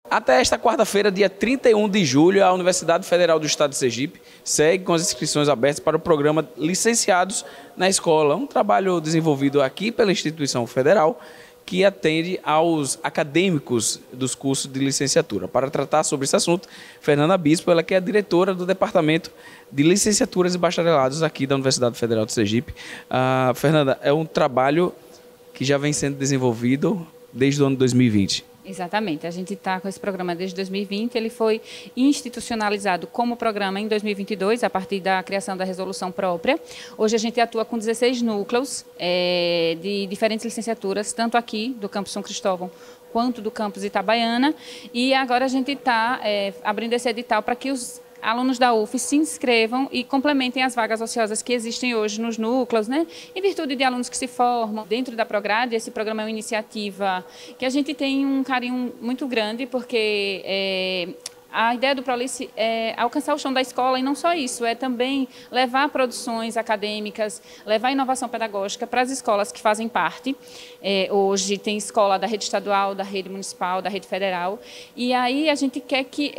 Até esta quarta-feira, dia 31 de julho, a Universidade Federal do Estado de Sergipe segue com as inscrições abertas para o programa Licenciados na Escola, um trabalho desenvolvido aqui pela instituição federal que atende aos acadêmicos dos cursos de licenciatura. Para tratar sobre esse assunto, Fernanda Bispo, ela que é a diretora do Departamento de Licenciaturas e Bacharelados aqui da Universidade Federal de Sergipe. Fernanda, é um trabalho que já vem sendo desenvolvido desde o ano 2020. Exatamente, a gente está com esse programa desde 2020, ele foi institucionalizado como programa em 2022, a partir da criação da resolução própria. Hoje a gente atua com 16 núcleos de diferentes licenciaturas, tanto aqui do campus São Cristóvão, quanto do campus Itabaiana, e agora a gente está abrindo esse edital para que os alunos da UF se inscrevam e complementem as vagas ociosas que existem hoje nos núcleos, né? Em virtude de alunos que se formam dentro da Prograde. Esse programa é uma iniciativa que a gente tem um carinho muito grande, porque a ideia do ProLice é alcançar o chão da escola, e não só isso, é também levar produções acadêmicas, levar inovação pedagógica para as escolas que fazem parte. Hoje tem escola da rede estadual, da rede municipal, da rede federal, e aí a gente quer que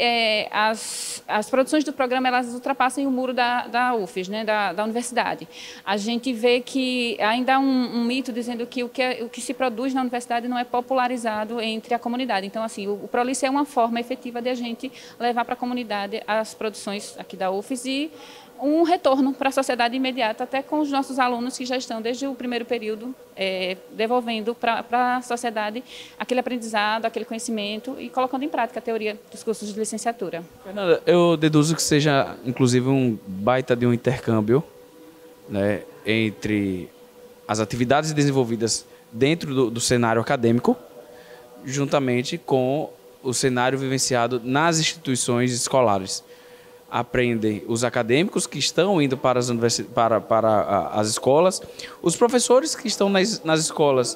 as produções do programa elas ultrapassem o muro da UFES, né, da universidade. A gente vê que ainda há um mito dizendo que o que se produz na universidade não é popularizado entre a comunidade. Então, assim, o ProLice é uma forma efetiva de a gente levar para a comunidade as produções aqui da UFES e um retorno para a sociedade imediata, até com os nossos alunos que já estão desde o primeiro período devolvendo para a sociedade aquele aprendizado, aquele conhecimento e colocando em prática a teoria dos cursos de licenciatura. Fernanda, eu deduzo que seja, inclusive, um baita de um intercâmbio, né, entre as atividades desenvolvidas dentro do cenário acadêmico, juntamente com o cenário vivenciado nas instituições escolares. Aprendem os acadêmicos que estão indo para as escolas, os professores que estão nas escolas,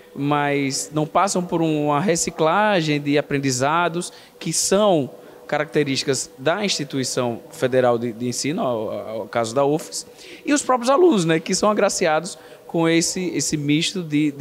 mas não passam por uma reciclagem de aprendizados que são características da instituição federal de ensino, ao caso da UFES, e os próprios alunos, né, que são agraciados com esse misto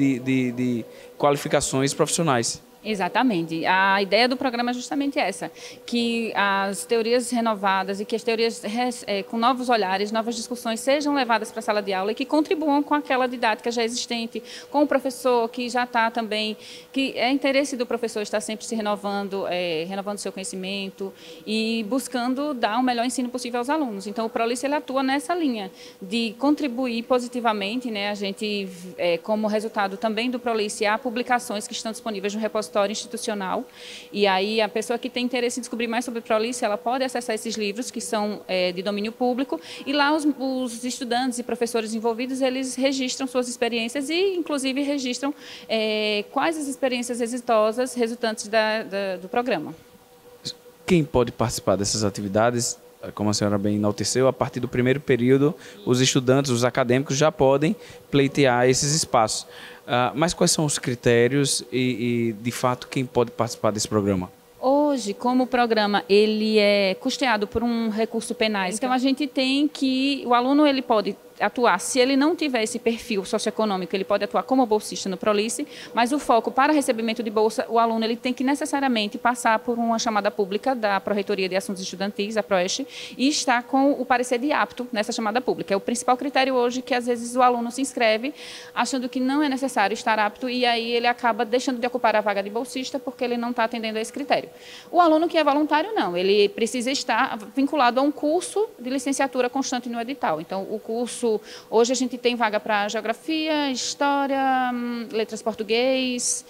de qualificações profissionais. Exatamente. A ideia do programa é justamente essa, que as teorias renovadas e que as teorias com novos olhares, novas discussões sejam levadas para a sala de aula e que contribuam com aquela didática já existente, com o professor que já está também, que é interesse do professor estar sempre se renovando, renovando seu conhecimento e buscando dar o melhor ensino possível aos alunos. Então, o ProLice ele atua nessa linha de contribuir positivamente, né? A gente, como resultado também do ProLice, há publicações que estão disponíveis no repositório institucional, e aí a pessoa que tem interesse em descobrir mais sobre o ProLice, ela pode acessar esses livros que são de domínio público, e lá os estudantes e professores envolvidos, eles registram suas experiências e inclusive registram quais as experiências exitosas resultantes do programa. Quem pode participar dessas atividades? Como a senhora bem enalteceu, a partir do primeiro período, os estudantes, os acadêmicos já podem pleitear esses espaços. Mas quais são os critérios e, de fato, quem pode participar desse programa? Hoje, como o programa ele é custeado por um recurso penais, então a gente tem que o aluno ele pode atuar, se ele não tiver esse perfil socioeconômico, ele pode atuar como bolsista no ProLice, mas o foco para recebimento de bolsa, o aluno ele tem que necessariamente passar por uma chamada pública da Pró-Reitoria de Assuntos Estudantis, a PROEST, e estar com o parecer de apto nessa chamada pública. É o principal critério hoje que às vezes o aluno se inscreve achando que não é necessário estar apto e aí ele acaba deixando de ocupar a vaga de bolsista porque ele não está atendendo a esse critério. O aluno que é voluntário não, ele precisa estar vinculado a um curso de licenciatura constante no edital. Então, o curso hoje a gente tem vaga para Geografia, História, Letras Português,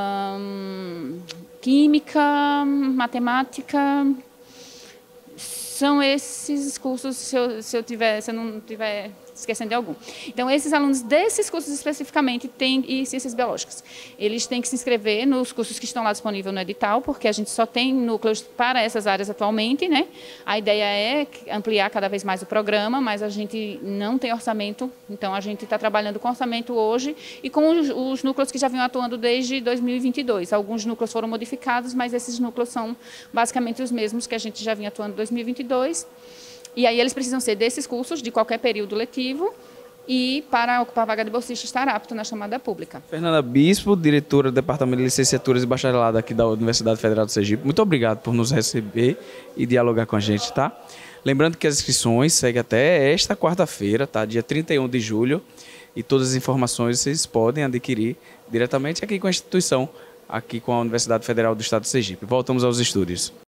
Química, Matemática. São esses cursos, se eu não estiver esquecendo de algum. Então, esses alunos desses cursos especificamente e ciências biológicas, eles têm que se inscrever nos cursos que estão lá disponíveis no edital, porque a gente só tem núcleos para essas áreas atualmente, né? A ideia é ampliar cada vez mais o programa, mas a gente não tem orçamento, então a gente está trabalhando com orçamento hoje e com os núcleos que já vinham atuando desde 2022. Alguns núcleos foram modificados, mas esses núcleos são basicamente os mesmos que a gente já vinha atuando em 2022. E aí eles precisam ser desses cursos, de qualquer período letivo, e para ocupar a vaga de bolsista estar apto na chamada pública. Fernanda Bispo, diretora do Departamento de Licenciaturas e Bacharelado aqui da Universidade Federal do Sergipe. Muito obrigado por nos receber e dialogar com a gente, tá? Lembrando que as inscrições seguem até esta quarta-feira, tá? Dia 31 de julho. E todas as informações vocês podem adquirir diretamente aqui com a instituição, aqui com a Universidade Federal do Estado de Sergipe. Voltamos aos estúdios.